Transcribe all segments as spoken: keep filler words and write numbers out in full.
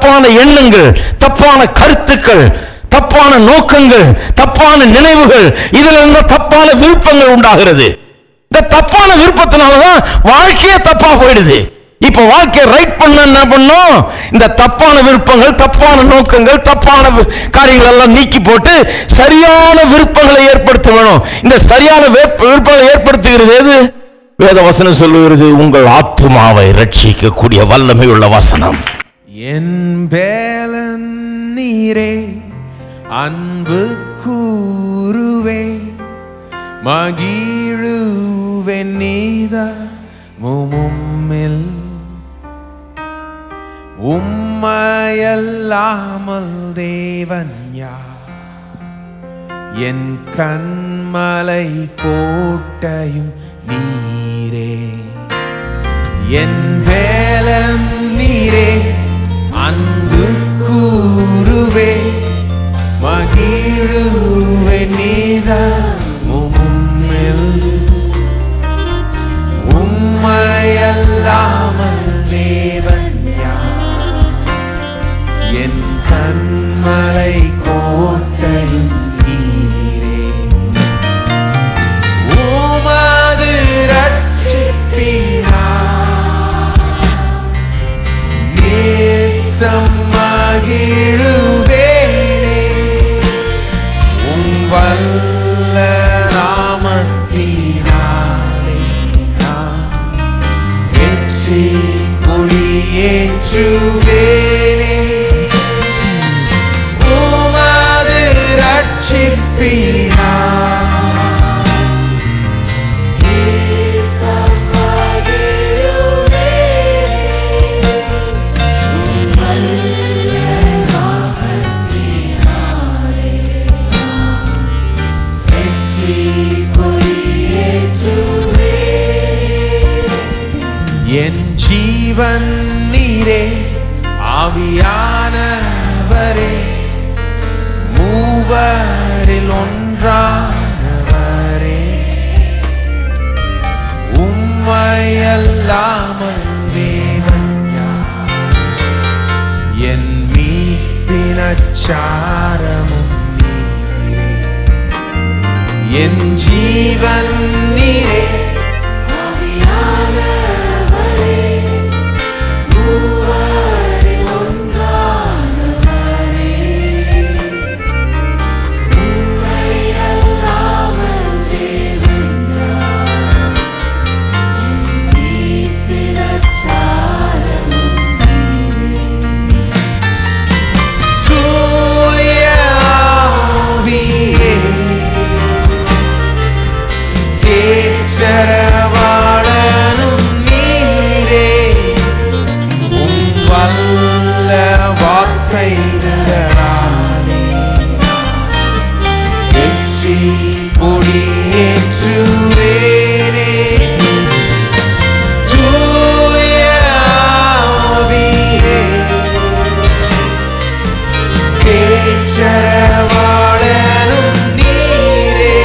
தப்பான எண்ணங்கள், தப்பான கருத்துக்கள், தப்பான நோக்கங்கள், தப்பான நினைவுகள், இதுல இருந்து தப்பான விருப்பங்கள் உண்டாகிறது. இந்த தப்பான விருப்பத்தினாலதான் வாழ்க்கையே தப்பா போயிடுது. இப்ப வாழ்க்கையை ரைட் பண்ண என்ன பண்ணும்? இந்த தப்பான விருப்பங்கள், தப்பான நோக்கங்கள், தப்பான காரியங்கள் எல்லாம் நீக்கி போட்டு சரியான விருப்பங்களை ஏற்படுத்த வேணும். இந்த சரியான விருப்பங்களை ஏற்படுத்துகிறது எது? வேத வசனம் சொல்லுகிறது, உங்கள் ஆத்துமாவை ரட்சிக்கக்கூடிய வல்லமை உள்ள வசனம். என் பேலன் நீரே, அன்பு கூறுவே, மகிழுவே நீதா மும்மில், உம்மையல்லாமல் தேவன் யார்? என் கண்மலை கோட்டையும் நீரே. என் வேலன் நீரே, அன்பு கூறுவே, மகிழுவே நீதா மும்மில், உம்மையல்லாமல் தேவன் யார்? என் கண்மலை கோட்டையும் நீரே. உமது ரட்சிப்பினால் நித்தம் மகிழுவேனே, உம் வல்ல நாமத்தினாலே நான் வெற்றி கொடியேற்றுவேனே. உமது ரட்சிப்பினால் என் ஜீவன் நீரே, ஆவியானவரே, மூவரில் ஒன்றானவரே, உம்மையல்லாமல் தேவன் யார்? என் மீட்பினச்சாரமும் நீரே. என் ஜீவன் நீரே, தேற்றரவாளனும் நீரே, உம் வல்ல வார்த்தைகளாலே வெற்றி கொடியேற்றுவேனே. தூய ஆவியே, தேற்றரவாளனும் நீரே,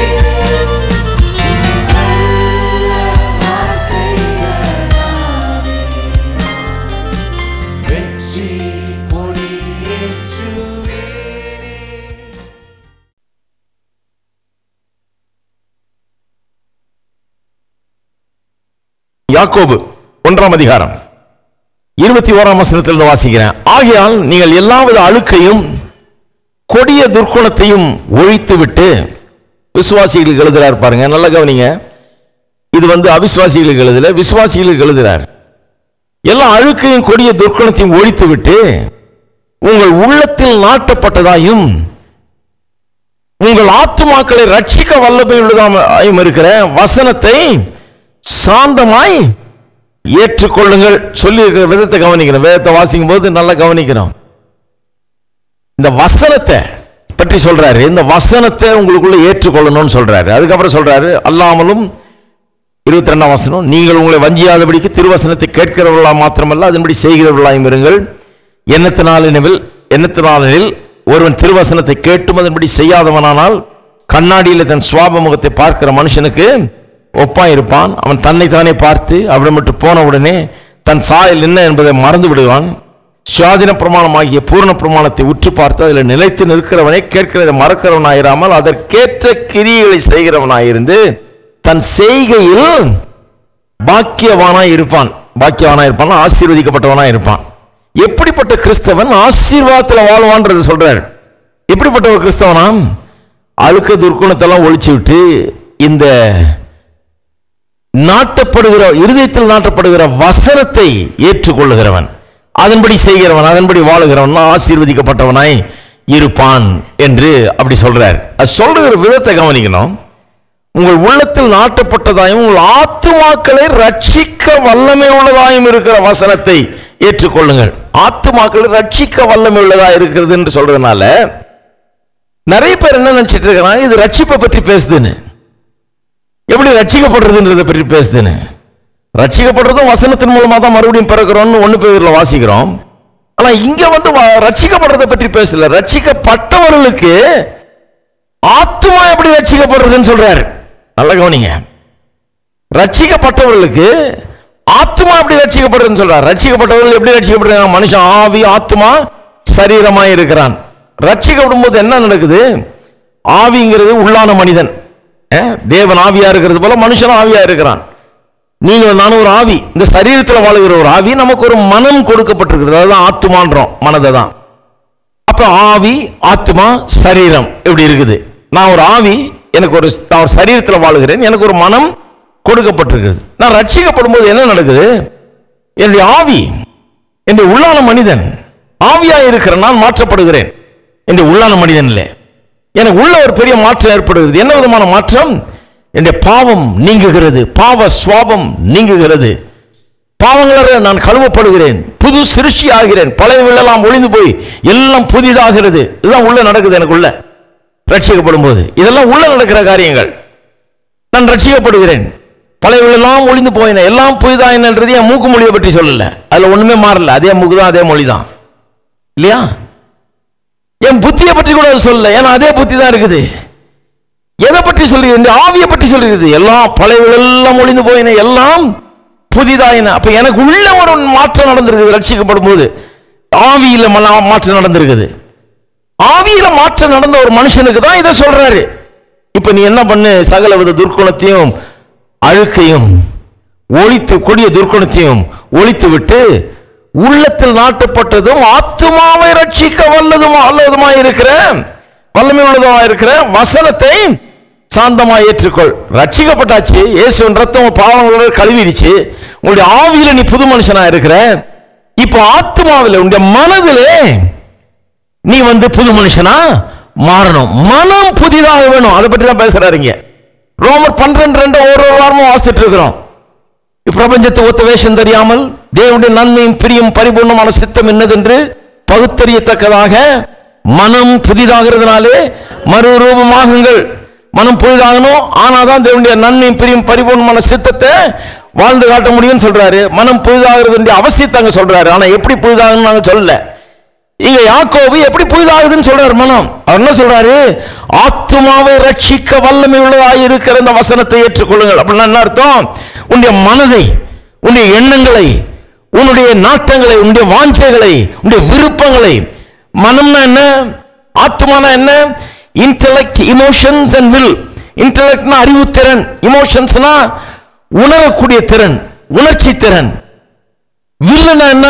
யாக்கோபு ஒன்றாம் அதிகாரம் இருபத்தி ஓராம் வசனத்திலிருந்து வாசிக்கிறேன். ஆகையால் நீங்கள் எல்லாவித அழுக்கையும் கொடிய துர்க்குணத்தையும் ஒழித்து விட்டு, விசுவாசிகளுக்கு எழுதுறார் பாருங்க, நல்ல கவனிங்க. இது வந்து அவிசுவாசிகளுக்கு எழுதல, விசுவாசிகளுக்கு எழுதுறார். எல்லா அழுக்கையும் கொடிய துர்க்குணத்தையும் ஒழித்து விட்டு, உங்கள் உள்ளத்தில் நாட்டப்பட்டதாயும் உங்கள் ஆத்துமாக்களை ரட்சிக்க வல்லமையுள்ளதாயும் இருக்கிற வசனத்தை சாந்தமாய் ஏற்றுக்கொள்ளுங்கள். சொல்லி இருக்கிற விதத்தை கவனிக்கிறோம். வேதத்தை வாசிக்கும் போது நல்லா கவனிக்கிறோம். இந்த வசனத்தை பற்றி சொல்றாரு. இந்த வசனத்தை உங்களுக்குள்ள ஏற்றுக்கொள்ளணும்னு சொல்றாரு. அதுக்கப்புறம் சொல்றாரு, அல்லாமலும் இருபத்தி ரெண்டாம் வசனம், நீங்கள் உங்களை வஞ்சியாதபடிக்கு திருவசனத்தை கேட்கிறவர்களா மாத்திரமல்ல அதன்படி செய்கிறவர்களாயும் இருங்கள். எண்ணத்தினாலில் எண்ணத்தினாலில் ஒருவன் திருவசனத்தை கேட்டும் அதன்படி செய்யாதவனானால் கண்ணாடியில் தன் சுவாப முகத்தை பார்க்கிற மனுஷனுக்கு ஒப்பாய் இருப்பான். அவன் தன்னை தானே பார்த்து அவனை மட்டும் போன உடனே தன் சாயல் என்ன என்பதை மறந்து விடுவான். சுயாதீன பிரமாணமாகிய பூரண பிரமாணத்தை உற்று பார்த்து அதில் நிலைத்து நிற்கிறவனை கேட்கிறதை மறக்கிறவனாயிராமல் அதற்கேற்ற கிரியைகளை செய்கிறவனாயிருந்து தன் செய்கையில் பாக்கியவானாய் இருப்பான். பாக்கியவானாய் இருப்பான், ஆசீர்வதிக்கப்பட்டவனாய் இருப்பான். எப்படிப்பட்ட கிறிஸ்தவன் ஆசீர்வாதத்தில் வாழ்வான்றது சொல்றாரு. எப்படிப்பட்ட ஒரு கிறிஸ்தவனாம்? அழுக்க துர்க்குணத்தெல்லாம் ஒழிச்சு விட்டு இந்த நாட்டப்படுகிற இருதயத்தில் நாட்டப்படுகிற வசனத்தை ஏற்றுக்கொள்ளுகிறவன், அதன்படி செய்கிறவன், அதன்படி வாழுகிறவன் ஆசீர்வதிக்கப்பட்டவனாய் இருப்பான் என்று அப்படி சொல்றார். அது சொல்ற விதத்தை கவனிக்கணும். உங்கள் உள்ளத்தில் நாட்டப்பட்டதாயும் உங்கள் ஆத்துமாக்களை ரட்சிக்க வல்லமை உள்ளதாயும் இருக்கிற வசனத்தை ஏற்றுக்கொள்ளுங்கள். ஆத்துமாக்களை ரட்சிக்க வல்லமை உள்ளதா இருக்கிறது என்று சொல்றதுனால நிறைய பேர் என்ன நினைச்சிட்டு இருக்கிறாங்க, இது ரட்சிப்பை பற்றி பேசுதுன்னு. எப்படி ரட்சிக்கப்படுறதுன்றதை பற்றி பேசுதுன்னு. ரட்சிக்கப்படுறதும் வசனத்தின் மூலமா தான் மறுபடியும் பிறக்கிறோம்னு ஒன்னு பேர்ல வாசிக்கிறோம். ஆனா இங்க வந்து ரட்சிக்கப்படுறதை பற்றி பேசல. ரட்சிக்கப்பட்டவர்களுக்கு ஆத்துமா எப்படி ரட்சிக்கப்படுறதுன்னு சொல்றாரு. நல்ல கவனிங்க. ரட்சிக்கப்பட்டவர்களுக்கு ஆத்துமா எப்படி ரட்சிக்கப்படுறதுன்னு சொல்றாரு. ரட்சிக்கப்பட்டவர்கள் எப்படி ரட்சிக்கப்படுறாங்க? மனுஷன் ஆவி ஆத்துமா சரீரமாய் இருக்கிறான். ரட்சிக்கப்படும் போது என்ன நடக்குது? ஆவிங்கிறது உள்ளான மனிதன், தேவன் ஆவியா இருக்கிறது போல மனுஷன் ஆவியா இருக்கிறான். நீங்கள் நானும் ஒரு ஆவி, இந்த சரீரத்தில் வாழுகிற ஒரு ஆவி. நமக்கு ஒரு மனம் கொடுக்கப்பட்டிருக்கிறது, அதுதான் ஆத்துமான்றோம், மனதை தான். அப்ப ஆவி ஆத்துமா சரீரம் எப்படி இருக்குது? நான் ஒரு ஆவி, எனக்கு ஒரு நான் ஒரு சரீரத்தில் வாழுகிறேன், எனக்கு ஒரு மனம் கொடுக்கப்பட்டிருக்கிறது. நான் ரட்சிக்கப்படும் போது என்ன நடக்குது? என்னுடைய ஆவி, என்னுடைய உள்ளான மனிதன் ஆவியா இருக்கிற நான் மாற்றப்படுகிறேன். என்னுடைய உள்ளான மனிதன் இல்லை, எனக்கு உள்ள ஒரு பெரிய மாற்றம் ஏற்படுகிறது. என்ன விதமான மாற்றம்? என்னுடைய பாவம் நீங்குகிறது, பாவ சுவாபம் நீங்குகிறது, பாவங்களால் நான் கழுவப்படுகிறேன், புது சிருஷ்டி ஆகிறேன், பழையவெல்லாம் ஒளிந்து போய் எல்லாம் புதிதாகிறது. இதுதான் உள்ள நடக்குது. எனக்குள்ள ரட்சிக்கப்படும் போது இதெல்லாம் உள்ள நடக்கிற காரியங்கள். நான் ரட்சிக்கப்படுகிறேன், பழையவெல்லாம் ஒளிந்து போயின, எல்லாம் புதிதாயினன்றது என் மூக்கு மொழியை பற்றி சொல்லல. அதுல ஒண்ணுமே மாறல, அதே மூக்கு தான், அதே மொழி தான், இல்லையா? என் புத்தியை பற்றி கூட சொல்லல, ஏன்னா அதே புத்தி தான் இருக்குது. எதை பற்றி சொல்றது? இந்த ஆவியை பற்றி சொல்றது. எல்லாம் பழையவெல்லாம் ஒளிந்து போயின, எல்லாம் புதிதாயின. அப்ப எனக்கு உள்ள ஒரு மாற்றம் நடந்திருக்குது. ரட்சிக்கப்படும் போது ஆவியில மாற்றம் நடந்திருக்குது. ஆவியில மாற்றம் நடந்த ஒரு மனுஷனுக்கு தான் இதை சொல்றாரு. இப்ப நீ என்ன பண்ணு? சகலவித துர்க்குணத்தையும் அழுக்கையும் ஒழித்து, கொடிய துர்க்குணத்தையும் ஒழித்து விட்டு உள்ளத்தில் நாட்டப்பட்டதும் ஆத்துமாவை ரட்சிக்க வல்லதும் அல்லதுமா இருக்கிற வல்லமை உள்ளதுமா இருக்கிற வசனத்தை சாந்தமாய் ஏற்றுக்கொள். ரட்சிக்கப்பட்டாச்சு, இயேசுவின் ரத்தம் பாவங்களோட கழுவிடுச்சு. உங்களுடைய ஆவியில நீ புது மனுஷனா இருக்கிற. இப்போ ஆத்துமாவில், உங்களுடைய மனதிலே நீ வந்து புது மனுஷனா மாறணும். மனம் புதிதாக வேணும். அதை பற்றி தான் பேசுறாருங்க. ரோமர் பன்னிரண்டு ரெண்டு ஒரு ஒரு வாரமும் வாசிட்டு இருக்கிறோம். பிரபஞ்சத்தை ஒத்த வேஷம் தெரியாமல் தேவனுடைய நன்மையும் பிரியும் பரிபூர்ணமான சித்தம் என்னதென்று பகுத்தறியத்தக்கதாக மனம் புதிதாகிறதுனாலே மறுரூபமாகுங்கள். மனம் புதிதாகணும், ஆனாதான் தேவனுடைய நன்மையும் பிரியும் பரிபூர்ணமான சித்தத்தை வாழ்ந்து காட்ட முடியும்னு சொல்றாரு. மனம் புதிதாகிறது அவசியத்தை அங்க சொல்றாரு. ஆனா எப்படி புதிதாகணும் நாங்க சொல்லல. இங்க யாக்கோபு எப்படி புதிதாகுதுன்னு சொல்றாரு. மனம் அவர் என்ன சொல்றாரு? ஆத்துமாவை ரட்சிக்க வல்லமை உள்ளதாய் இருக்கிற இந்த வசனத்தை ஏற்றுக்கொள்ளுங்கள். அப்படின்னா என்ன அர்த்தம்? உன்னுடைய மனதை, உன்னுடைய எண்ணங்களை, உன்னுடைய நாட்டங்களை, உன்னுடைய வாஞ்சைகளை, உன்னுடைய விருப்பங்களை. மனம்னா என்ன? ஆத்துமானா என்ன? Intellect, emotions and will. இன்டெலெக்ட்னா அறிவுத்திறன், இமோஷன்ஸ்னா உணரக்கூடிய திறன், உணர்ச்சி திறன். வில்லுனா என்ன?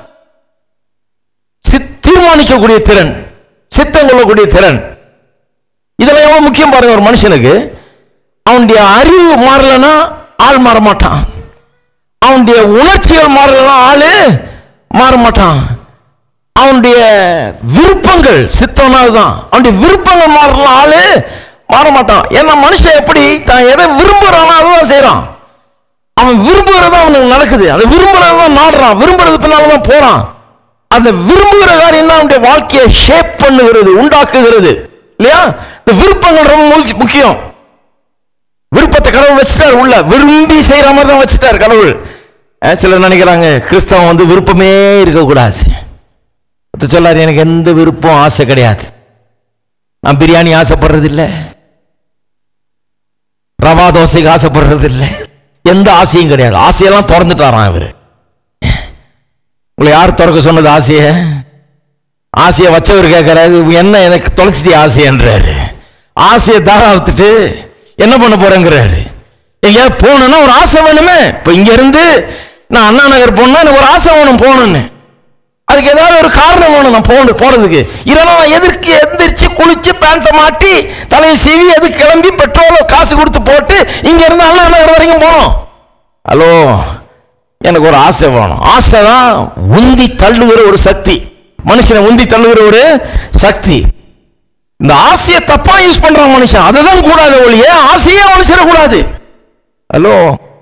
தீர்மானிக்கக்கூடிய திறன், சித்தம் கொள்ளக்கூடிய திறன். இதெல்லாம் எவ்வளவு முக்கியம் பாருங்க ஒரு மனுஷனுக்கு. அவனுடைய அறிவு மாறலன்னா ஆள் மாற மாட்டான். அவனுடைய உணர்ச்சிகள் மாறலன்னா ஆளு மாற மாட்டான். அவனுடைய விருப்பங்கள், சித்தம்னா அதுதான், அவனுடைய விருப்பங்கள் மாறலாம் ஆளு மாற மாட்டான். ஏன்னா மனுஷன் எப்படி தான் எதை விரும்புறானோ அதுதான் செய்யறான். அவன் விரும்புறதா அவனுக்கு நடக்குது. அதை விரும்புறதான் நாடுறான், விரும்புறது பின்னால்தான் போறான். அந்த விரும்புகிற காரியம் தான் அவனுடைய வாழ்க்கையை ஷேப் பண்ணுகிறது, உண்டாக்குகிறது, இல்லையா? இந்த விருப்பங்கள் ரொம்ப முக்கியம். விருப்பத்தை கடவுள் வச்சுட்டாரு உள்ள, விரும்பி செய்யற மாதிரி தான் வச்சுட்டாரு கடவுள். சிலர் நினைக்கிறாங்க கிறிஸ்தவம் வந்து விருப்பமே இருக்கக்கூடாது. சொல்லாரு, எனக்கு எந்த விருப்பம் ஆசை கிடையாது. நான் பிரியாணி ஆசைப்படுறது இல்லை, ரவா தோசைக்கு ஆசைப்படுறது இல்லை, எந்த ஆசையும் கிடையாது. ஆசையெல்லாம் திறந்துட்டாராம் இவர். உங்களை யார் திறக்க சொன்னது ஆசையை? ஆசையை வச்சவர் கேட்கறாரு, என்ன எனக்கு தொலைச்சிட்டி ஆசைன்றாரு. ஆசையை தாராத்துட்டு என்ன பண்ண போறேங்கிறாரு. எங்கேயா போகணும்னா ஒரு ஆசை வேணுமே. இப்போ இங்க இருந்து நான் அண்ணா நகர் போனா எனக்கு ஒரு ஆசை வேணும் போகணும்னு. அதுக்கு ஏதாவது ஒரு காரணம் வேணும் நான் போன போறதுக்கு. இல்லைன்னா நான் எதிர்க்கு எந்திரிச்சு குளிச்சு பேண்ட்டை மாட்டி தலையை சீவி எதுக்கு கிளம்பி பெட்ரோல் காசு கொடுத்து போட்டு இங்க இருந்து அண்ணா நகர் வரைக்கும் போகணும். ஹலோ, எனக்கு ஒரு ஆசை வேணும். ஆசை தான் உந்தி தள்ளுகிற ஒரு சக்தி, மனுஷனை உந்தி தள்ளுகிற ஒரு சக்தி. இந்த ஆசையை தப்பா யூஸ் பண்றான் மனுஷன். அதுதான் கூடாது ஒழிய ஆசையே மனுஷிடக்கூடாது. ஹலோ,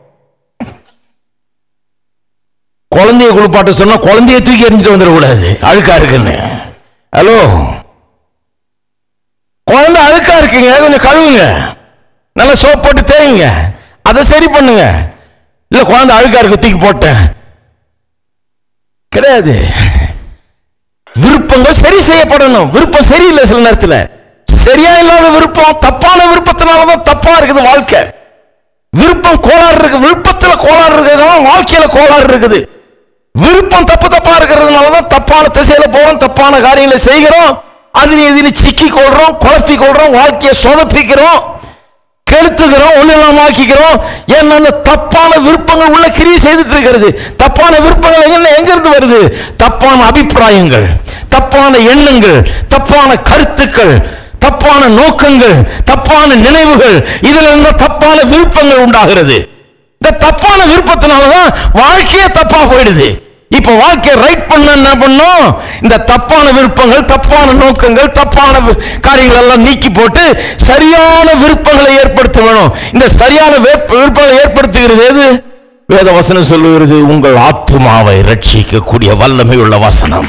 குழந்தைய குளிப்பாட்ட சொன்னா குழந்தைய தூக்கி எறிஞ்சிட்டு வந்துடக்கூடாது அழுக்கா இருக்குன்னு. ஹலோ, குழந்தை அழுக்கா இருக்குங்க, கொஞ்சம் கழுவுங்க, நல்லா சோப் போட்டு தேய்ங்க, அதை சரி பண்ணுங்க. இல்ல குழந்தை அழுக்கா இருக்கு தூக்கி போட்டேன் கிடையாது. விருப்பங்கள் சரி செய்யப்படணும். விருப்பம் சரியில்லை, சில நேரத்தில் சரியா இல்லாத விருப்பம், தப்பான விருப்பத்தினாலதான் தப்பா இருக்குது வாழ்க்கை. விருப்பம் கோளாறு இருக்கு, விருப்பத்தில் கோளாறு இருக்கிறதுனால வாழ்க்கையில கோளாறு இருக்குது. விருப்பம் தப்பு தப்பா இருக்கிறதுனாலதான் தப்பான திசையில போறோம், தப்பான காரியங்களை செய்கிறோம், அதில் இதில் சிக்கி கொள்றோம், குழப்பி கொள்றோம், வாழ்க்கையை சொதப்பிக்கிறோம், கெடுத்துக்கிறோம், ஒண்ணு ஆக்கிக்கிறோம். ஏன்னா அந்த தப்பான விருப்பங்கள் உள்ள கிரியை செய்துட்டு இருக்கிறது. தப்பான விருப்பங்கள் எங்க எங்க இருந்து வருது? தப்பான அபிப்பிராயங்கள், தப்பான எண்ணங்கள், தப்பான கருத்துக்கள், தப்பான நோக்கங்கள், தப்பான நினைவுகள், இதுல இருந்து தப்பான விருப்பங்கள் உண்டாகிறது. இந்த தப்பான விருப்பத்தினாலதான் வாழ்க்கையே தப்பா போயிடுது. இப்ப வாழ்க்கையை ரைட் பண்ண என்ன பண்ணும்? இந்த தப்பான விருப்பங்கள், தப்பான நோக்கங்கள், தப்பான காரியங்கள் எல்லாம் நீக்கி போட்டு சரியான விருப்பங்களை ஏற்படுத்த வேணும். இந்த சரியான விருப்பங்களை ஏற்படுத்துகிறது எது? வேத வசனம் சொல்லுகிறது, உங்கள் ஆத்துமாவை ரட்சிக்கக்கூடிய வல்லமை உள்ள வசனம்.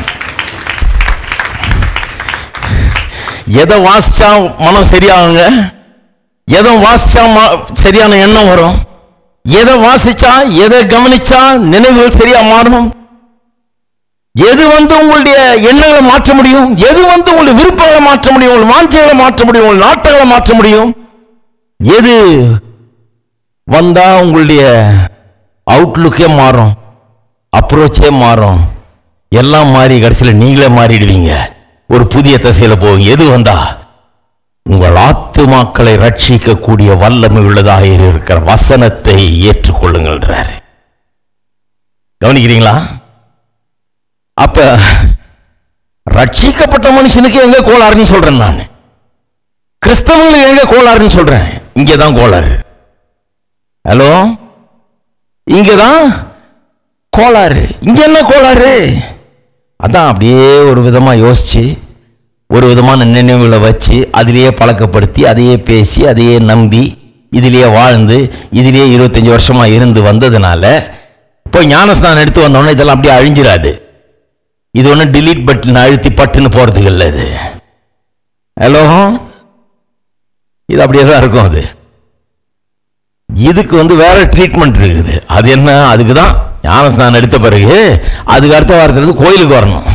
எதை வாசிச்சா மனம் சரியாகுங்க? எதை வாசிச்சா சரியான எண்ணம் வரும்? எதை வாசிச்சா, எதை கவனிச்சா நினைவுகள் சரியா மாறும்? எது வந்து உங்களுடைய எண்ணங்களை மாற்ற முடியும்? எது வந்து உங்களுடைய விருப்பங்களை மாற்ற முடியும்? உங்கள் வாஞ்சைகளை மாற்ற முடியும்? உங்கள் நாட்டங்களை மாற்ற முடியும்? எது வந்தா உங்களுடைய அவுட்லுக்கே மாறும், அப்ரோச்சே மாறும், எல்லாம் மாறி கடைசியில் நீங்களே மாறிடுவீங்க, ஒரு புதிய திசையில போவீங்க. எது வந்தா? உங்கள் ஆத்துமாக்களை ரட்சிக்கக்கூடிய வல்லமை உள்ளதாக இருக்கிற வசனத்தை ஏற்றுக்கொள்ளுங்கள். கவனிக்கிறீங்களா? அப்ப ரட்சிக்கப்பட்ட மனுஷனுக்கு எங்க கோளாறுன்னு சொல்றேன் நான். கிறிஸ்தவங்களுக்கு எங்க கோளாறுன்னு சொல்றேன்? இங்கதான் கோளாறு. ஹலோ, இங்கதான் கோளாறு. இங்க என்ன கோளாறு? அதான் அப்படியே ஒரு விதமா யோசிச்சு, ஒரு விதமான நினைவுகளை வச்சு, அதிலேயே பழக்கப்படுத்தி, அதையே பேசி, அதையே நம்பி, இதிலேயே வாழ்ந்து, இதிலேயே இருபத்தஞ்சு வருஷமா இருந்து வந்ததுனால இப்போ ஞானஸ்நானம் எடுத்து வந்தோடனே இதெல்லாம் அப்படியே அழிஞ்சிடாது. இது ஒன்று டிலீட் பட்டன் அழுத்தி பட்டுன்னு போறதுக்கு இல்லை. இது ஹலோ, இது அப்படியே தான் இருக்கும். அது இதுக்கு வந்து வேற ட்ரீட்மெண்ட் இருக்குது. அது என்ன? அதுக்கு தான் ஞானஸ்நானம் எடுத்த பிறகு அதுக்கு அடுத்த வாரத்திலிருந்து கோயிலுக்கு வரணும்.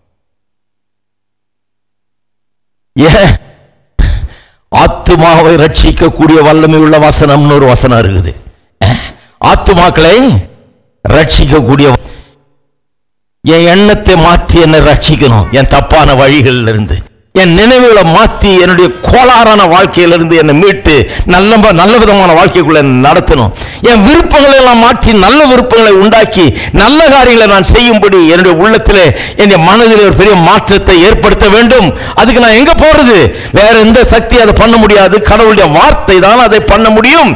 ஏன்? ஆத்துமாவை ரட்சிக்கக்கூடிய வல்லமை உள்ள வசனம்னு ஒரு வசனம் இருக்குது. ஆத்துமாக்களை ரட்சிக்கக்கூடிய, என் எண்ணத்தை மாற்றி என்னை ரட்சிக்கணும். என் தப்பான வழிகளில் இருந்து, என் நினைவுகளை மாற்றி என்னுடைய கோளாறான வாழ்க்கையிலிருந்து என்னை மீட்டு நல்ல நல்ல விதமான வாழ்க்கைக்குள்ள நடத்தணும். என் விருப்பங்களை எல்லாம் மாற்றி நல்ல விருப்பங்களை உண்டாக்கி நல்ல காரியங்களை நான் செய்யும்படி என்னுடைய உள்ளத்திலே, என் மனதில் ஒரு பெரிய மாற்றத்தை ஏற்படுத்த வேண்டும். அதுக்கு நான் எங்க போறது? வேற எந்த சக்தி அதை பண்ண முடியாது. கடவுளுடைய வார்த்தை தான் அதை பண்ண முடியும்.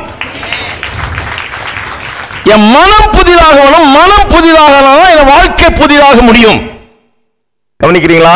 என் மனம் புதிதாக வேணும். மனம் புதிதாக என் வாழ்க்கை புதிதாக முடியும். கவனிக்கிறீங்களா?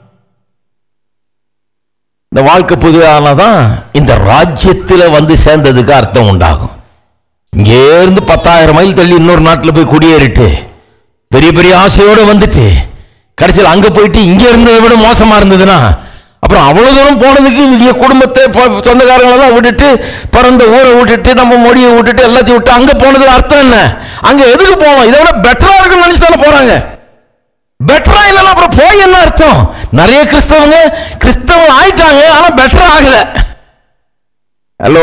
இந்த வாழ்க்கை புதிதானதான் இந்த ராஜ்யத்தில் வந்து சேர்ந்ததுக்கு அர்த்தம் உண்டாகும். இங்கே இருந்து பத்தாயிரம் மைல் தள்ளி இன்னொரு நாட்டில் போய் குடியேறிட்டு பெரிய பெரிய ஆசையோடு வந்துட்டு கடைசியில் அங்கே போயிட்டு இங்கே இருந்ததை விட மோசமா இருந்ததுன்னா அப்புறம் அவ்வளவு தூரம் போனதுக்கு இங்கே குடும்பத்தை சொந்தக்காரங்களெல்லாம் விட்டுட்டு, பிறந்த ஊரை விட்டுட்டு, நம்ம மொழியை விட்டுட்டு, எல்லாத்தையும் விட்டு அங்கே போனதுக்கு அர்த்தம் என்ன? அங்கே எதுக்கு போவோம்? இதை விட பெட்டரா இருக்குன்னு நினைச்சு தானே போறாங்க. பெட்டரா இல்லைன்னா அப்புறம் போய் என்ன அர்த்தம்? நிறைய கிறிஸ்தவங்க கிறிஸ்தவங்க ஆயிட்டாங்க, ஆனா பெட்டரா ஆகல. ஹலோ,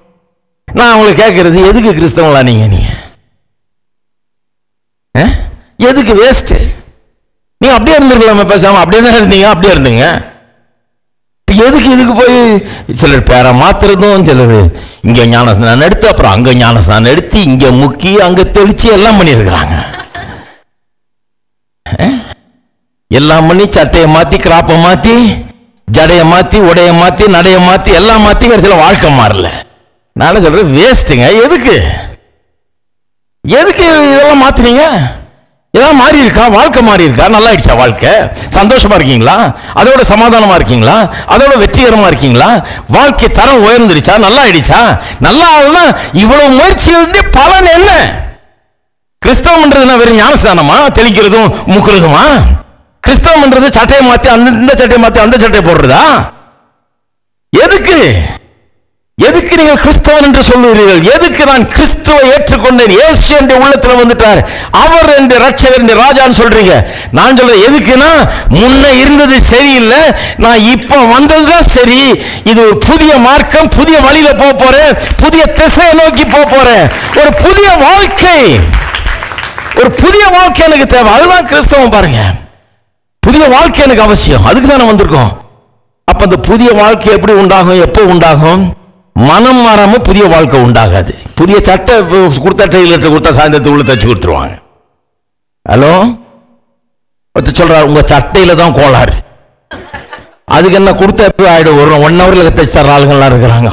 நான் அவங்களை கேட்கறது, எதுக்கு கிறிஸ்தவங்களா நீங்க? நீங்க எதுக்கு வேஸ்ட்? நீங்க அப்படியே இருந்திருக்கலாமே, பேசாம அப்படியே தான் இருந்தீங்க, அப்படியே இருந்தீங்க. எதுக்கு இதுக்கு போய் சிலர் பேரை மாத்துறதும், சிலர் இங்க ஞானஸ்நானம் எடுத்து அப்புறம் அங்க ஞானஸ்நானம் எடுத்து இங்க முக்கி அங்க தெளிச்சு எல்லாம் பண்ணியிருக்கிறாங்க. எல்லாம் பண்ணி சட்டையை மாத்தி கிராப்பை மாத்தி ஜடைய மாத்தி உடைய மாத்தி நடைய மாத்தி எல்லாம் மாத்தி கடைசியில் வாழ்க்கை மாறல. நானும் சொல்றேன் வேஸ்ட்டுங்க. எதுக்கு எதுக்கு இதெல்லாம் மாத்தினீங்க? ஏதாவது மாறி இருக்கா? வாழ்க்கை மாறி இருக்கா? நல்லா ஆயிடுச்சா வாழ்க்கை? சந்தோஷமா இருக்கீங்களா? அதோட சமாதானமா இருக்கீங்களா? அதோட வெற்றிகரமா இருக்கீங்களா? வாழ்க்கை தரம் உயர்ந்துருச்சா? நல்லா ஆயிடுச்சா? நல்லா ஆகுனா இவ்வளவு முயற்சி பலன் என்ன? கிறிஸ்தவம்ன்றது வெறும் ஞானஸ்தானமா, தெளிக்கிறதும் முக்கிறதுமா? கிறிஸ்தவம்ன்றது சட்டையை மாத்தி அந்த இந்த சட்டையை மாத்தி அந்த சட்டையை போடுறதா? எதுக்கு எதுக்கு நீங்கள் கிறிஸ்தவன் என்று சொல்லுகிறீர்கள்? எதுக்கு நான் கிறிஸ்துவை ஏற்றுக்கொண்டேன், இயேசு என்ற உள்ளத்துல வந்துட்டார், அவர் என்ற ரட்சகர் என்ற ராஜான்னு சொல்றீங்க. நான் சொல்றேன் எதுக்குன்னா, முன்ன இருந்தது சரியில்லை, நான் இப்ப வந்ததுதான் சரி. இது ஒரு புதிய மார்க்கம், புதிய வழியில போக போறேன், புதிய திசையை நோக்கி போக போறேன். ஒரு புதிய வாழ்க்கை, ஒரு புதிய வாழ்க்கை எனக்கு தேவை. அதுதான் கிறிஸ்தவம். பாருங்க, புதிய வாழ்க்கை எனக்கு அவசியம். அதுக்கு தான் நான் வந்திருக்கோம். அப்ப அந்த புதிய வாழ்க்கை எப்படி உண்டாகும், எப்போ உண்டாகும்? மனம் மாறாம புதிய வாழ்க்கை உண்டாகாது. புதிய சட்டை கொடுத்தா டெய்லர் கொடுத்தா சாயந்தரத்துக்கு உள்ள தச்சு கொடுத்துருவாங்க. ஹலோ, சொல்றாரு உங்க சட்டையில தான் கோளாறு, அதுக்கு என்ன கொடுத்த ஆயிடும், ஒரு ஒன் ஹவர்ல தச்சு தர ஆளுங்கள்லாம் இருக்கிறாங்க.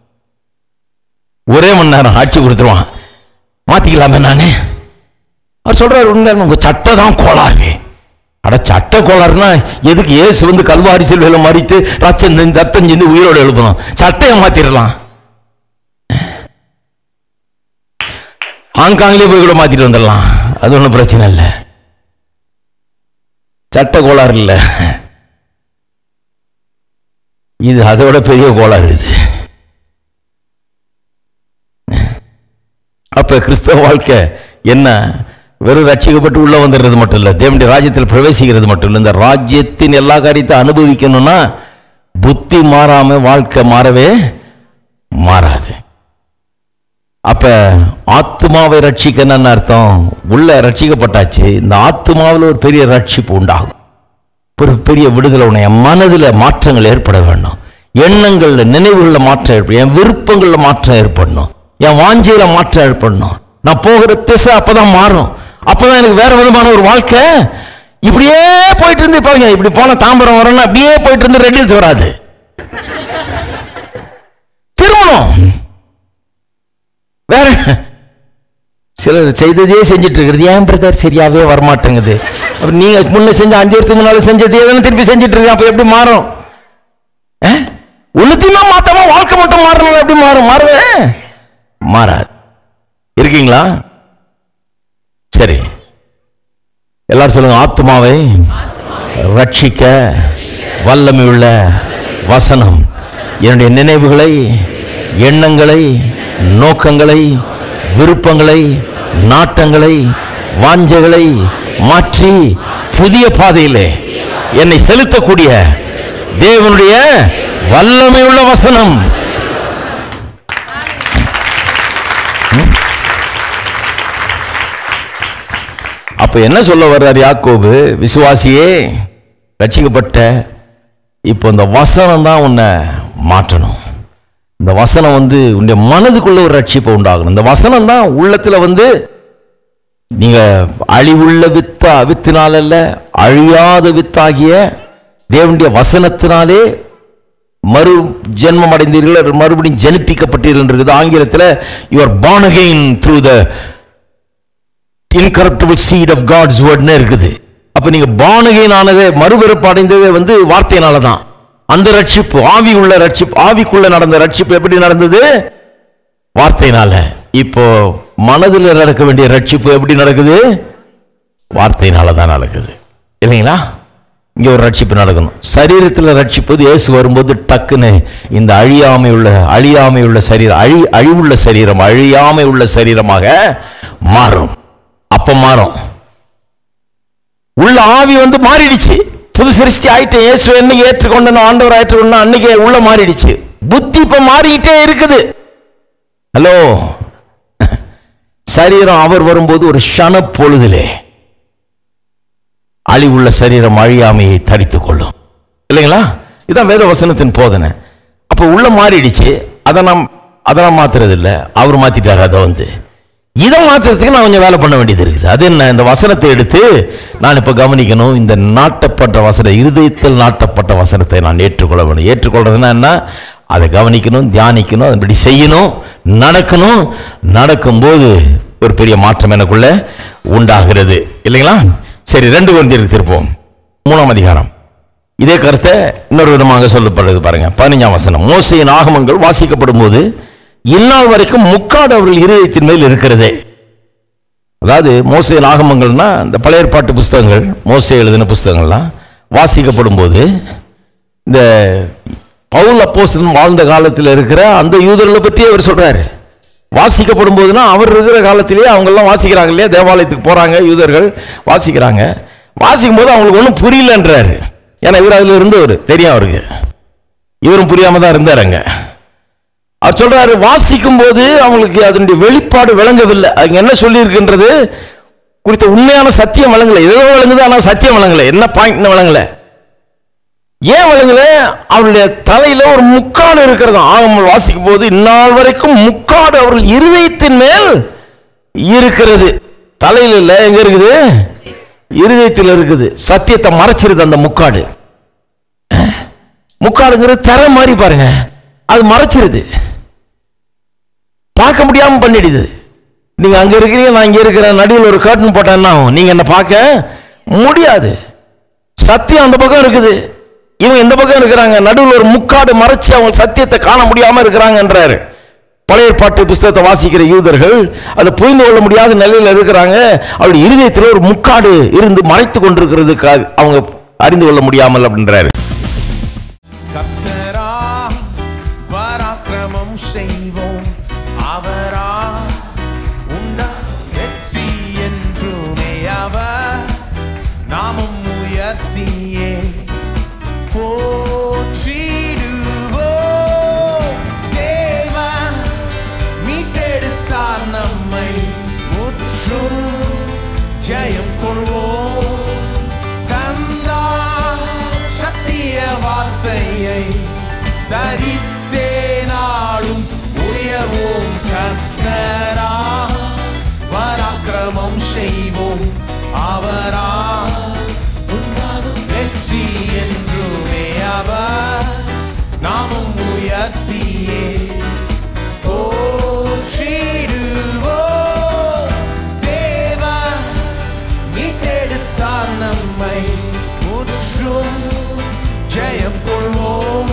ஒரே மணி நேரம் அடிச்சு கொடுத்துருவான், மாத்திக்கலாமே நானு. அவர் சொல்றாரு உங்க சட்டை தான் கோளாறு. அட சட்டை கோளாறுனா எதுக்கு? இயேசு வந்து கல்வாரி சிலுவையில மரித்து ரத்தம் ரத்தம் சிந்தி உயிரோடு எழுப்பணும், சட்டையை மாத்திரலாம். ஹாங்காங்லேயே போய் கூட மாத்திட்டு வந்துடலாம், அது ஒன்றும் பிரச்சனை இல்லை. சட்டை கோளாறு இல்லை, இது அதோட பெரிய கோளாறு. இது அப்ப கிறிஸ்தவ வாழ்க்கை என்ன? வெறும் ரட்சிக்கப்பட்டு உள்ள வந்துடுறது மட்டும் இல்லை, தேவனுடைய ராஜ்யத்தில் பிரவேசிக்கிறது மட்டும் இல்லை. இந்த ராஜ்யத்தின் எல்லா காரியத்தை அனுபவிக்கணும்னா புத்தி மாறாம வாழ்க்கை மாறவே மாறாது. அப்ப ஆத்மாவை ரட்சிக்கணும்னு அர்த்தம், உள்ள ரட்சிக்கப்பட்டாச்சு, இந்த ஆத்மாவில் ஒரு பெரிய ரட்சிப்பு உண்டாகும், ஒரு பெரிய விடுதலை உண்டு. என் மனதில் மாற்றங்கள் ஏற்பட வேண்டும், எண்ணங்கள்ல நினைவுகளில் மாற்றம் ஏற்படும், என் விருப்பங்களில் மாற்றம் ஏற்படணும், என் வாஞ்சையில மாற்றம் ஏற்படணும். நான் போகிற திசை அப்பதான் மாறும், அப்பதான் எனக்கு வேற விதமான ஒரு வாழ்க்கை. இப்படியே போயிட்டு இருந்து பாருங்க, இப்படி போன தாம்பரம் வரணும், அப்படியே போயிட்டு இருந்து ரெட்டில்ஸ் வராது, திரும்பணும். வேற சில செய்ததே செஞ்சுட்டு இருக்கிறது, ஏன் பிரதர் சரியாவே வரமாட்டேங்குது? நீங்க முன்ன செஞ்ச அஞ்சு வருஷத்துக்கு முன்னால செஞ்சதே திருப்பி செஞ்சுட்டு இருக்கு, அப்ப எப்படி மாறும்? ஒண்ணுத்தையுமே மாத்தாம வாழ்க்கை மட்டும் மாறணும், எப்படி மாறும்? மாறுவே மாறாது. இருக்கீங்களா? சரி, எல்லாரும் சொல்லுங்க, ஆத்மாவை ரட்சிக்க வல்லமை உள்ள வசனம் என்னுடைய நினைவுகளை, எண்ணங்களை, நோக்கங்களை, விருப்பங்களை, நாட்டங்களை, வாஞ்சைகளை மாற்றி புதிய பாதையிலே என்னை செலுத்தக்கூடிய தேவனுடைய வல்லமை உள்ள வசனம். அப்ப என்ன சொல்ல வர்றார் யாக்கோபு? விசுவாசியே, ரட்சிக்கப்பட்ட, இப்போ இந்த வசனம் தான் உன்னை மாற்றணும். இந்த வசனம் வந்து உன்னுடைய மனதுக்குள்ள ஒரு ரட்சிப்பை உண்டாகணும். இந்த வசனம் தான் உள்ளத்துல வந்து நீங்க அழிவுள்ள வித்தா வித்தினால் அல்ல, அழியாத வித்தாகிய தேவனுடைய வசனத்தினாலே மறு ஜென்மம் அடைந்தீர்கள், மறுபடியும் ஜனிப்பிக்கப்பட்டீர்கள். ஆங்கிலத்தில் you are born again through the incorruptible seed of God's word னு இருக்குது. அப்ப நீங்க born again ஆனதே, மறுபிறப்பு அடைந்ததே வந்து வார்த்தையினால தான். அந்த ரட்சிப்பு, ஆவி உள்ள ரட்சிப்பு, ஆவிக்குள்ள நடந்த ரட்சிப்பு எப்படி நடந்தது? வார்த்தையினால. இப்போ மனதில் நடக்க வேண்டிய ரட்சிப்பு எப்படி நடக்குது? வார்த்தையினால தான் நடக்குது, இல்லைங்களா? இங்க ஒரு ரட்சிப்பு நடக்கணும். சரீரத்தில் ரட்சிப்பது இயேசு வரும்போது டக்குன்னு இந்த அழியாமை உள்ள அழியாமை உள்ள சரீரம், அழி அழிவுள்ள சரீரம் அழியாமை உள்ள சரீரமாக மாறும். அப்ப மாறும். உள்ள ஆவி வந்து மாறிடுச்சு, புது சிருஷ்டி ஆயிட்டு. இயேசு என்னைக்கு ஏற்றுக்கொண்டு ஆண்டவர் ஆயிட்டு அன்னைக்கு உள்ள மாறிடுச்சு. புத்தி இப்ப மாறிக்கிட்டே இருக்குது. ஹலோ, சரீரம் அவர் வரும்போது ஒரு க்ஷண பொழுதிலே அழிவுள்ள சரீரம் அழியாமையை தரித்துக் கொள்ளும். இல்லைங்களா? இதுதான் வேத வசனத்தின் போதனை. அப்போ உள்ள மாறிடுச்சு. அதை நாம் அதை நாம் மாத்துறது இல்லை, அவர் மாத்திட்டாரு. அதை வந்து இதை மாத்துறதுக்கு நான் கொஞ்சம் வேலை பண்ண வேண்டியது இருக்குது. அது என்ன? இந்த வசனத்தை எடுத்து நான் இப்போ கவனிக்கணும். இந்த நாட்டப்பட்ட வசனம், இருதயத்தில் நாட்டப்பட்ட வசனத்தை நான் ஏற்றுக்கொள்ள வேணும். ஏற்றுக்கொள்றதுன்னா என்ன? அதை கவனிக்கணும், தியானிக்கணும், அதன்படி செய்யணும், நடக்கணும். நடக்கும்போது ஒரு பெரிய மாற்றம் எனக்குள்ள உண்டாகிறது. இல்லைங்களா? சரி, ரெண்டு கொரிந்தியருக்கு திருப்போம். மூணாம் அதிகாரம் இதே கருத்தை இன்னொரு விதமாக சொல்லப்படுறது பாருங்க. பதினஞ்சாம் வசனம். மோசேயின் ஆகமங்கள் வாசிக்கப்படும் போது இந்நாள் வரைக்கும் முக்காடு அவர்கள் இருதயத்தின் மேல் இருக்கிறதே. அதாவது மோசேயின் ஆகமங்கள்னா இந்த பழைய ஏற்பாட்டு புஸ்தகங்கள், மோசே எழுதின புஸ்தகங்கள்லாம் வாசிக்கப்படும் போது இந்த பவுல் அப்போஸ்தலன் வாழ்ந்த காலத்தில் இருக்கிற அந்த யூதர்களை பற்றி அவர் சொல்றாரு. வாசிக்கப்படும் போதுனா அவர் இருக்கிற காலத்திலேயே அவங்கெல்லாம் வாசிக்கிறாங்க இல்லையா? தேவாலயத்துக்கு போறாங்க, யூதர்கள் வாசிக்கிறாங்க. வாசிக்கும் போது அவங்களுக்கு ஒன்றும் புரியலன்றாரு. ஏன்னா இவர் அதுல இருந்தவர், தெரியும் அவருக்கு. இவரும் புரியாம தான் இருந்தாருங்க. அவர் சொல்றாரு, வாசிக்கும் போது அவங்களுக்கு அதனுடைய வெளிப்பாடு விளங்கவில்லை. அங்க என்ன சொல்லி இருக்கின்றது குறித்த உண்மையான சத்தியம் விளங்கல. ஏதோ விளங்குது, ஆனால் சத்தியம் விளங்கல. என்ன பாயிண்ட் விளங்கல? ஏன் விளங்கல? அவருடைய தலையில ஒரு முக்காடு இருக்கிறது. ஆகமங்கள் வாசிக்கும் போது இந்நாள் வரைக்கும் முக்காடு அவர்கள் இருதயத்தின் மேல் இருக்கிறது. தலையில இல்ல, எங்க இருக்குது? இருதயத்தில் இருக்குது. சத்தியத்தை மறைச்சிருது அந்த முக்காடு. முக்காடுங்கிறது தர மாதிரி பாருங்க, அது மறைச்சிருது, பார்க்க முடியாம பண்ணிடுது. நீங்க அங்க இருக்கிறீங்க, நான் இங்க இருக்கிறேன், நடுவில் ஒரு கர்டன் போட்டேன்னா நீங்க என்ன பார்க்க முடியாது. சத்தியம் அந்த பக்கம் இருக்குது, இவங்க இந்த பக்கம் இருக்கிறாங்க. நடுவில் ஒரு முக்காடு மறைச்சு அவங்க சத்தியத்தை காண முடியாம இருக்கிறாங்கன்றாரு. பழைய பாட்டு புஸ்தகத்தை வாசிக்கிற யூதர்கள் அதை புரிந்து கொள்ள முடியாத நிலையில் இருக்கிறாங்க. அவருடைய இருதயத்தில் ஒரு முக்காடு இருந்து மறைத்து கொண்டிருக்கிறதுக்காக அவங்க அறிந்து கொள்ள முடியாமல் அப்படின்றாரு. கர்த்தரா பராக்கிரமம் செய்வோம், அவரா உண்டா வெற்றி என்றுமே அவர் நாமம் உயர்த்தியே போற்றிடுவோம். தேவன் மீட்டெடுத்தார் நம்மை, முற்றும் ஜெயம் கொள்வோம். தந்தார் சத்திய வார்த்தையை, தரித்தே நாளும் உயர்வோம். கர்த்தரா பராக்கிரமம் செய்வோம், அவரா வெற்றி என்றுமே அவர் நாமம் உயர்த்தியே போற்றிடுவோம். தேவன் மீட்டெடுத்தார் நம்மை, முற்றும் ஜெயம் கொள்வோம்.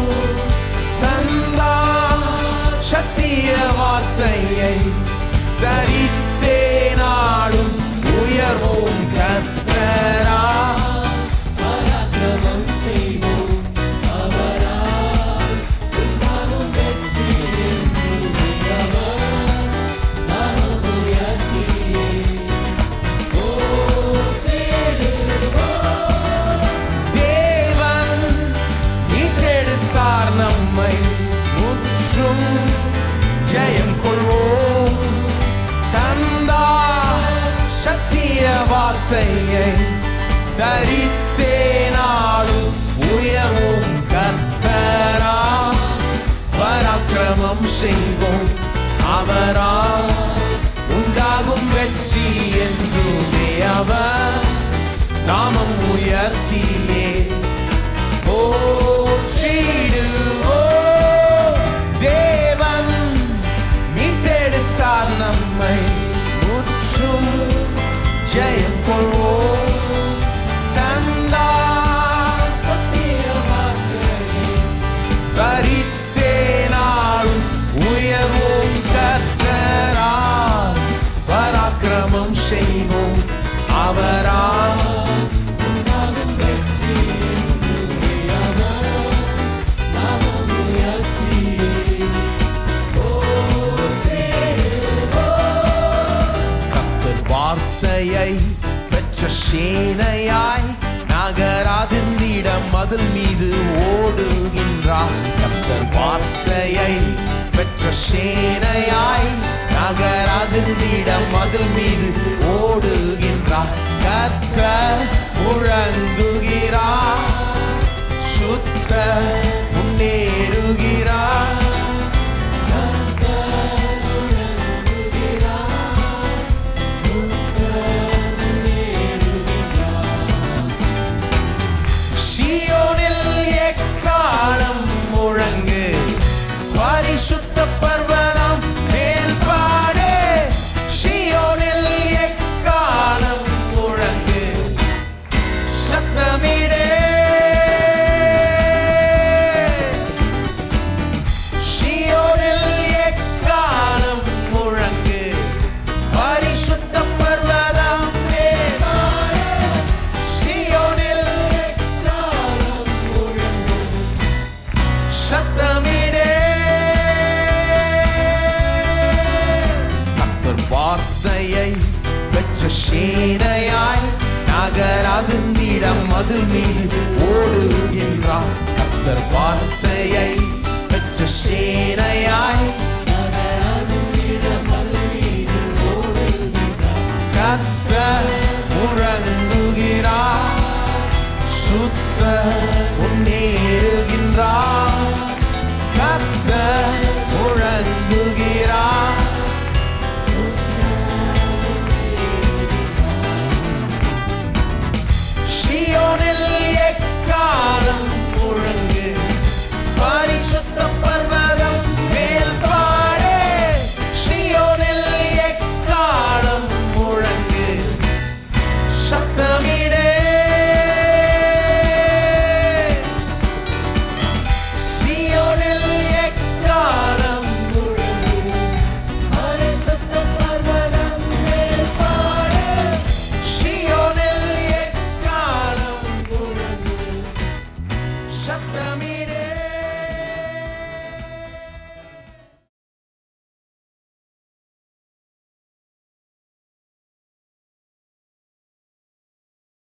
தந்தார் சத்திய வார்த்தையை, தரித்தே நாளும் உயர்வோம். கர்த்தரா பராக்கிரமம் செய்வோம், அவரா உண்டாகும் வெற்றி என்றுமே அவர் நாமம் உயர்த்தியே போற்றிடுவோம். தேவன் மீட்டெடுத்தார் நம்மை, முற்றும் ஜெயம் கொள்வோம். தந்தார் சத்திய வார்த்தையை, தரித்தே நாளும் உயர்வோம். கர்த்தரா பராக்கிரமம் செய்வோம், அவரா உண்டாகும் வெற்றி என்றுமே அவர் நாமம் உயர்த்தியே போற்றிடுவோம். தேவன் மீட்டெடுத்தார் நம்மை, முற்றும் ஜெயம் கொள்வோம். தந்தார் சத்திய வார்த்தையை, தரித்தே நாளும் உயர்வோம். கர்த்தரா பராக்கிரமம் செய்வோம், அவரா உண்டாகும் வெற்றி என்றுமே அவர் நாமம் உயர்த்தியே வார்த்தையை பெற்ற சேனையாய் நகராதிருந்திட மதில் மீது ஓடுகின்றார். கர்த்தர் வார்த்தையை பெற்ற சேனையாய் நகராதிருந்திட மதில் மீது ஓடுகின்றார். கர்த்தர் முழங்க பரிசுத்த பர்வதம் மேல் பாடு, சீயோனில் எக்காலம் முழங்கு, சத்தமிடே. சீயோனில் எக்காலம் முழங்கு, பரிசுத்த பர்வதம் மேல் பாடு, சீயோனில் எக்காலம் முழங்கு, சத்தமிடே. கர்த்தர் வார்த்தையை பெற்ற சேனையாய் நகர் அதிர்ந்திடம் மதில் மீது ஓடுகின்றார். கர்த்தர் வார்த்தையை பெற்ற சேனையாய் நகர் அதிர்ந்திடம் மதில் மீது ஓடுகின்றார். கர்த்தர் முழங்குகிறார், சுத்த முன்னேறுகின்றார். கர்த்தர் முழங்குகிறார், சீயோனில் எக்காலம் முழங்கு, பரிசுத்த பர்வதம் மேல் பாடு, சீயோனில் எக்காலம் முழங்கு, சத்தமிடே. சீயோனில் எக்காலம் முழங்கு, பரிசுத்த பர்வதம் மேல் பாடு, சீயோனில் எக்காலம் முழங்கு, சத்தமிடே.